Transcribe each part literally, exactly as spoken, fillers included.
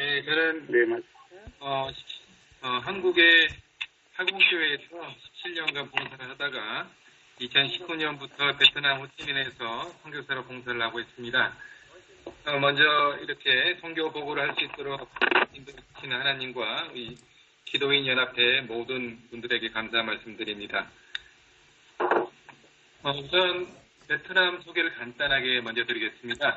네, 저는 네, 맞. 어, 어, 한국의 화공교회에서 십칠 년간 봉사를 하다가 이천십구 년부터 베트남 호치민에서 선교사로 봉사를 하고 있습니다. 어, 먼저 이렇게 선교 보고를 할 수 있도록 인도해주시는 하나님과 이 기도인 연합회 모든 분들에게 감사 말씀드립니다. 어, 우선 베트남 소개를 간단하게 먼저 드리겠습니다.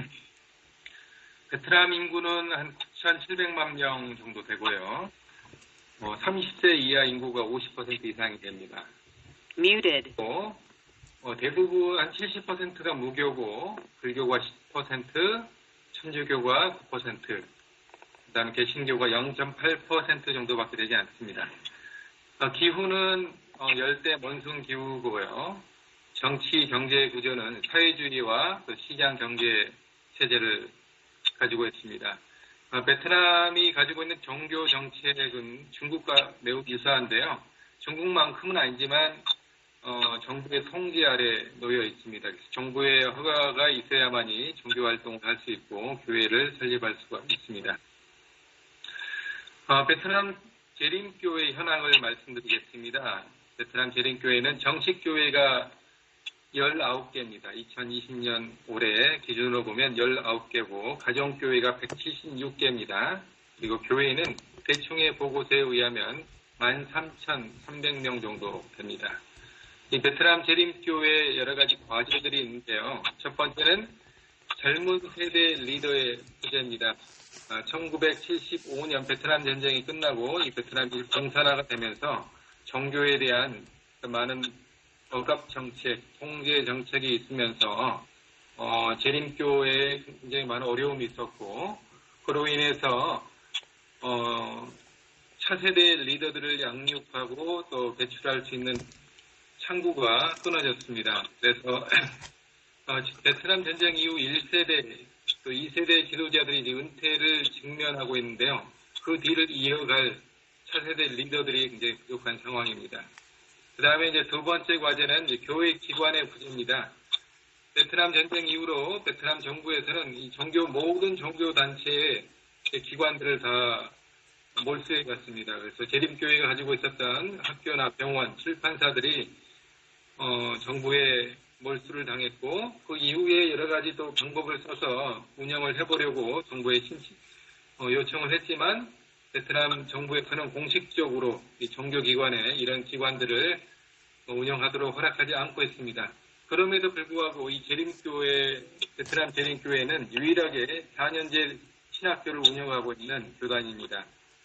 베트남 인구는 한 구천칠백만 명 정도 되고요. 뭐 삼십 세 이하 인구가 오십 퍼센트 이상이 됩니다. Muted. 또, 어, 대부분 한 칠십 퍼센트가 무교고 불교가 십 퍼센트, 천주교가 구 퍼센트, 그 다음에 개신교가 영 점 팔 퍼센트 정도밖에 되지 않습니다. 어, 기후는 어, 열대 monsun 기후고요. 정치 경제 구조는 사회주의와 또 시장 경제 체제를 가지고 있습니다. 어, 베트남이 가지고 있는 종교 정책은 중국과 매우 유사한데요. 중국만큼은 아니지만 어, 정부의 통제 아래 놓여 있습니다. 그래서 정부의 허가가 있어야만이 종교 활동을 할 수 있고 교회를 설립할 수가 있습니다. 어, 베트남 재림교회 현황을 말씀드리겠습니다. 베트남 재림교회는 정식 교회가 열아홉 개입니다. 이천이십 년 올해 기준으로 보면 열아홉 개고 가정교회가 백칠십육 개입니다. 그리고 교회는 대충의 보고서에 의하면 만 삼천삼백 명 정도 됩니다. 이 베트남 재림교회 여러 가지 과제들이 있는데요. 첫 번째는 젊은 세대 리더의 부재입니다. 천구백칠십오 년 베트남 전쟁이 끝나고 이 베트남이 공산화가 되면서 종교에 대한 많은 억압 정책, 통제 정책이 있으면서 어, 재림교회에 굉장히 많은 어려움이 있었고 그로 인해서 어, 차세대 리더들을 양육하고 또 배출할 수 있는 창구가 끊어졌습니다. 그래서 어, 베트남 전쟁 이후 일 세대, 또 이 세대 지도자들이 이제 은퇴를 직면하고 있는데요. 그 뒤를 이어갈 차세대 리더들이 굉장히 부족한 상황입니다. 그 다음에 이제 두 번째 과제는 이제 교회 기관의 부재입니다. 베트남 전쟁 이후로 베트남 정부에서는 이 종교, 모든 종교 단체의 기관들을 다 몰수해 갔습니다. 그래서 재림교회가 가지고 있었던 학교나 병원, 출판사들이 어, 정부에 몰수를 당했고 그 이후에 여러 가지 또 방법을 써서 운영을 해보려고 정부에 신청, 어, 요청을 했지만 베트남 정부에서는 공식적으로 이 종교기관에 이런 기관들을 운영하도록 허락하지 않고 있습니다. 그럼에도 불구하고 이 재림교회, 베트남 재림교회는 유일하게 사 년제 신학교를 운영하고 있는 교단입니다.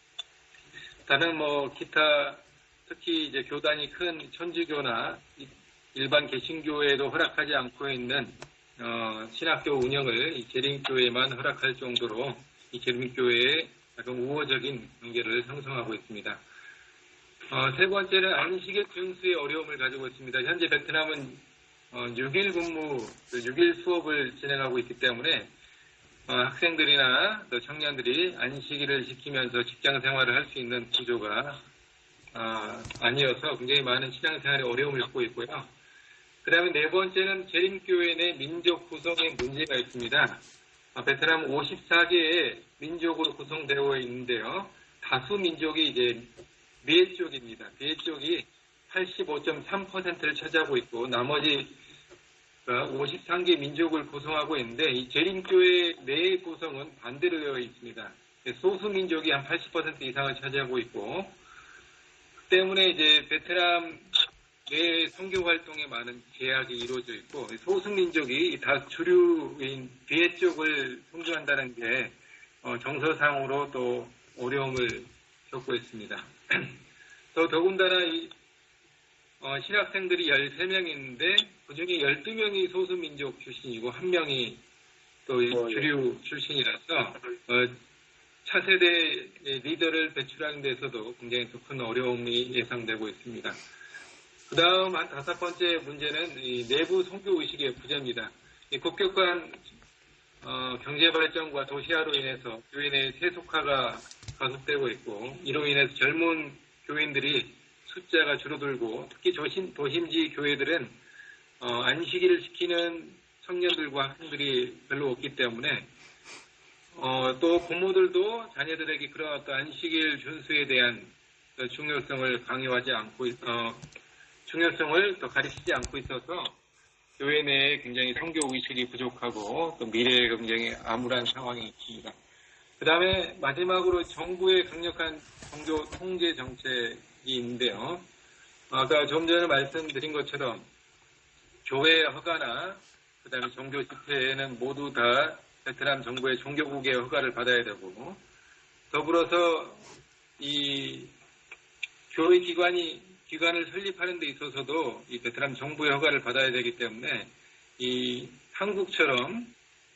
다른 뭐 기타 특히 이제 교단이 큰 천주교나 일반 개신교회도 허락하지 않고 있는 어, 신학교 운영을 이 재림교회만 허락할 정도로 이 재림교회의 약간 우호적인 관계를 형성하고 있습니다. 어, 세 번째는 안식일 준수의 어려움을 가지고 있습니다. 현재 베트남은 어, 육 일 근무, 육 일 수업을 진행하고 있기 때문에 어, 학생들이나 또 청년들이 안식일을 지키면서 직장 생활을 할 수 있는 구조가 어, 아니어서 굉장히 많은 신앙생활에 어려움을 겪고 있고요. 그 다음에 네 번째는 재림교회 내 민족 구성에 문제가 있습니다. 어, 베트남 오십사 개의 민족으로 구성되어 있는데요. 다수 민족이 이제 미에 쪽입니다. 미에 쪽이 팔십오 점 삼 퍼센트를 차지하고 있고 나머지 오십삼 개 민족을 구성하고 있는데 이 재림교회 내 구성은 반대로 되어 있습니다. 소수 민족이 한 팔십 퍼센트 이상을 차지하고 있고 그 때문에 이제 베트남 내 선교 활동에 많은 제약이 이루어져 있고 소수 민족이 다 주류인 비에 쪽을 선교한다는 게 어, 정서상으로 또 어려움을 겪고 있습니다. 또 더군다나 이 어, 신학생들이 열세 명이 있는데 그중에 열두 명이 소수민족 출신이고 한 명이 또 어, 주류 예. 출신이라서 어, 차세대 리더를 배출하는 데서도 굉장히 큰 어려움이 예상되고 있습니다. 그 다음 한 다섯 번째 문제는 이 내부 선교 의식의 부재입니다. 이 급격한 어, 경제 발전과 도시화로 인해서 교회 내 세속화가 가속되고 있고 이로 인해서 젊은 교인들이 숫자가 줄어들고 특히 도심, 도심지 교회들은 어, 안식일을 지키는 청년들과 학생들이 별로 없기 때문에 어, 어, 또 부모들도 자녀들에게 그런 어떤 안식일 준수에 대한 중요성을 강요하지 않고, 어, 중요성을 더 가르치지 않고 있어서 교회 내에 굉장히 선교 의식이 부족하고 또 미래에 굉장히 암울한 상황이 있습니다. 그 다음에 마지막으로 정부의 강력한 종교 통제 정책이 있는데요. 아까 좀 전에 말씀드린 것처럼 교회 허가나 그 다음에 종교 집회에는 모두 다 베트남 정부의 종교국의 허가를 받아야 되고, 더불어서 이 교회 기관이 기관을 설립하는 데 있어서도 이 베트남 정부의 허가를 받아야 되기 때문에 이 한국처럼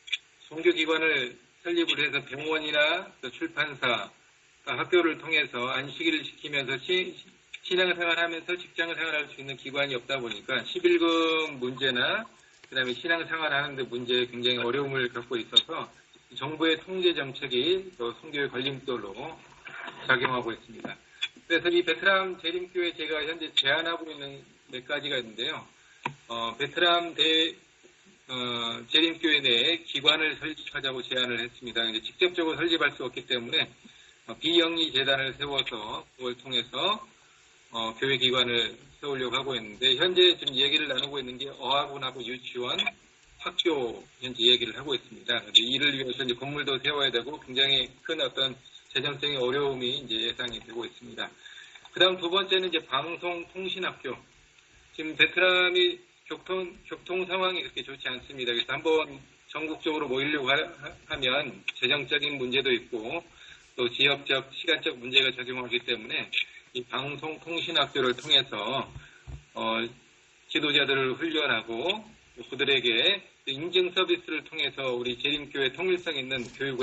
종교기관을 설립을 해서 병원이나 출판사, 학교를 통해서 안식일을 지키면서 시, 신앙생활하면서 직장을 생활할 수 있는 기관이 없다 보니까 십일금 문제나 그 다음에 신앙생활하는 데 문제에 굉장히 어려움을 겪고 있어서 정부의 통제 정책이 또 선교의 걸림돌로 작용하고 있습니다. 그래서 이 베트남 재림교회 제가 현재 제안하고 있는 몇 가지가 있는데요. 어, 베트남 대, 어, 재림교회 내에 기관을 설립하자고 제안을 했습니다. 이제 직접적으로 설립할 수 없기 때문에 어, 비영리 재단을 세워서 그걸 통해서 어, 교회 기관을 세우려고 하고 있는데, 현재 지금 얘기를 나누고 있는 게 어학원하고 유치원, 학교 현재 얘기를 하고 있습니다. 이를 위해서 이제 건물도 세워야 되고 굉장히 큰 어떤 재정적인 어려움이 이제 예상이 되고 있습니다. 그 다음 두 번째는 이제 방송통신학교. 지금 베트남이 교통, 교통 상황이 그렇게 좋지 않습니다. 그래서 한번 전국적으로 모이려고 하, 하면 재정적인 문제도 있고 또 지역적, 시간적 문제가 작용하기 때문에 이 방송통신학교를 통해서 어, 지도자들을 훈련하고 그들에게 인증 서비스를 통해서 우리 재림교회 통일성 있는 교육을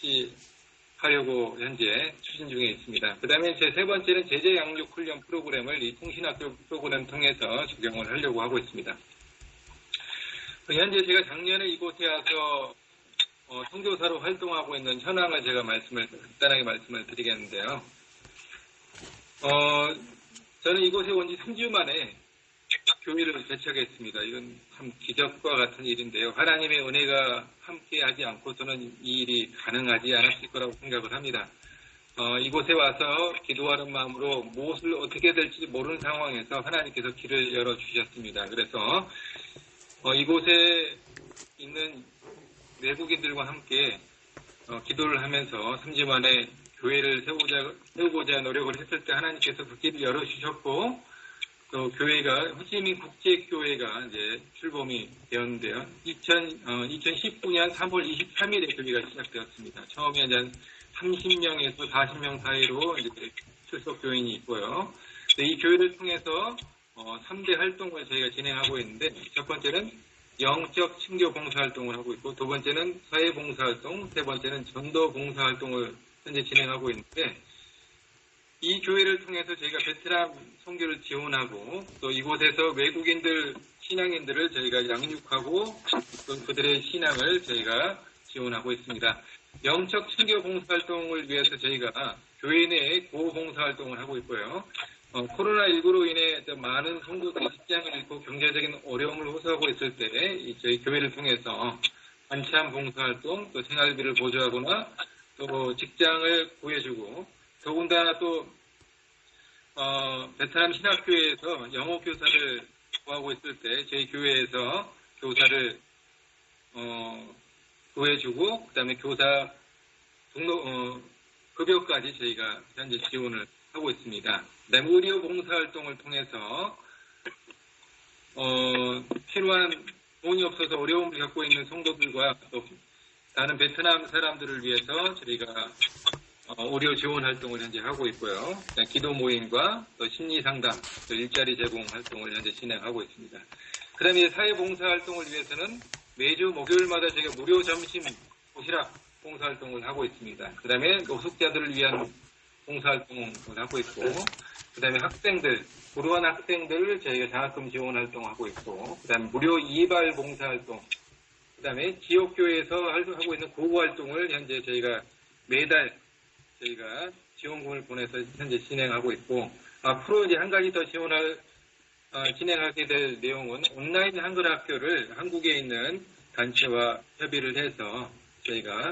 실시하려고 현재 추진 중에 있습니다. 그 다음에 제 세 번째는 제재 양육 훈련 프로그램을 이 통신학교 프로그램 통해서 적용을 하려고 하고 있습니다. 현재 제가 작년에 이곳에 와서 어, 선교사로 활동하고 있는 현황을 제가 말씀을 간단하게 말씀을 드리겠는데요. 어, 저는 이곳에 온 지 삼 주 만에 교회를 개척했습니다. 이건 참 기적과 같은 일인데요. 하나님의 은혜가 함께하지 않고서는 이 일이 가능하지 않았을 거라고 생각을 합니다. 어, 이곳에 와서 기도하는 마음으로 무엇을 어떻게 될지 모르는 상황에서 하나님께서 길을 열어주셨습니다. 그래서 어, 이곳에 있는 외국인들과 함께 어, 기도를 하면서 삼 주 만에 교회를 세우자, 세우고자 노력을 했을 때 하나님께서 그 길을 열어주셨고, 또 교회가 호치민 국제교회가 이제 출범이 되었는데요. 이천십구 년 삼월 이십삼일에 교회가 시작되었습니다. 처음에 한 삼십 명에서 사십 명 사이로 이제 출석 교인이 있고요. 이 교회를 통해서 어, 삼 대 활동을 저희가 진행하고 있는데, 첫 번째는 영적 친교 봉사활동을 하고 있고, 두 번째는 사회 봉사활동, 세 번째는 전도 봉사활동을 현재 진행하고 있는데, 이 교회를 통해서 저희가 베트남 선교를 지원하고 또 이곳에서 외국인들, 신앙인들을 저희가 양육하고 또 그들의 신앙을 저희가 지원하고 있습니다. 영적 친교 봉사활동을 위해서 저희가 교회 내에 구호 봉사활동을 하고 있고요. 어, 코로나십구로 인해 많은 성도들이 직장을 잃고 경제적인 어려움을 호소하고 있을 때 저희 교회를 통해서 반찬 봉사활동, 또 생활비를 보조하거나 또 직장을 구해주고, 더군다나 또 어, 베트남 신학교에서 영어 교사를 구하고 있을 때 저희 교회에서 교사를 어, 구해주고, 그 다음에 교사 등록 어, 급여까지 저희가 현재 지원을 하고 있습니다. 그 다음에 의료 봉사활동을 통해서 어, 필요한 돈이 없어서 어려움을 겪고 있는 성도들과 또 다른 베트남 사람들을 위해서 저희가 어, 의료 지원 활동을 현재 하고 있고요. 기도 모임과 또 심리 상담, 또 일자리 제공 활동을 현재 진행하고 있습니다. 그 다음에 사회봉사 활동을 위해서는 매주 목요일마다 저희가 무료 점심 도시락 봉사 활동을 하고 있습니다. 그 다음에 노숙자들을 위한 봉사 활동을 하고 있고, 그 다음에 학생들, 불우한 학생들을 저희가 장학금 지원 활동하고 있고, 그 다음에 무료 이발 봉사 활동, 그 다음에 지역교회에서 하고 있는 구호 활동을 현재 저희가 매달 저희가 지원금을 보내서 현재 진행하고 있고, 앞으로 이제 한 가지 더 지원할, 어, 진행하게 될 내용은 온라인 한글 학교를 한국에 있는 단체와 협의를 해서 저희가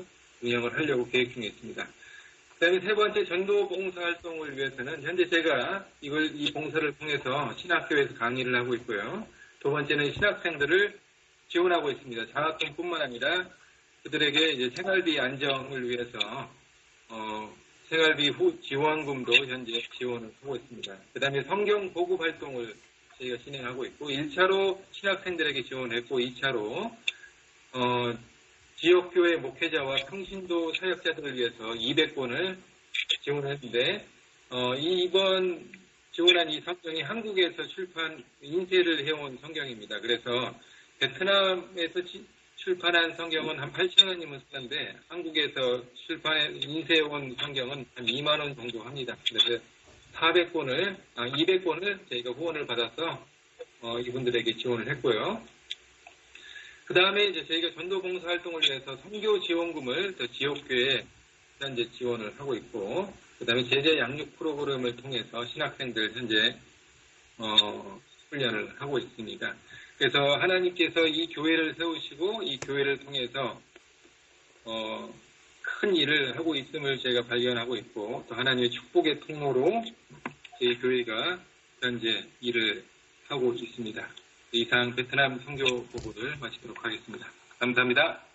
운영을 하려고 계획 중에 있습니다. 그다음에 세 번째 전도 봉사 활동을 위해서는 현재 제가 이걸 이 봉사를 통해서 신학교에서 강의를 하고 있고요. 두 번째는 신학생들을 지원하고 있습니다. 장학금뿐만 아니라 그들에게 이제 생활비 안정을 위해서 어, 생활비 후 지원금도 현재 지원을 하고 있습니다. 그다음에 성경 보급 활동을 저희가 진행하고 있고 일 차로 신학생들에게 지원했고 이 차로 어, 지역교회 목회자와 평신도 사역자들을 위해서 이백 권을 지원했는데 어, 이번 지원한 이 성경이 한국에서 출판 인쇄를 해온 성경입니다. 그래서 베트남에서 지, 출판한 성경은 한 팔천 원이면 쓰는데 한국에서 출판해 인쇄해온 성경은 한 이만 원 정도 합니다. 그래서 사백 권을 아, 이백 권을 저희가 후원을 받아서 어, 이분들에게 지원을 했고요. 그 다음에 이제 저희가 전도봉사 활동을 위해서 선교 지원금을 또 지역교회에 현재 지원을 하고 있고, 그 다음에 제재 양육 프로그램을 통해서 신학생들 현재 어, 훈련을 하고 있습니다. 그래서 하나님께서 이 교회를 세우시고 이 교회를 통해서 어, 큰 일을 하고 있음을 제가 발견하고 있고, 또 하나님의 축복의 통로로 저희 교회가 현재 일을 하고 있습니다. 이상 베트남 선교 보고를 마치도록 하겠습니다. 감사합니다.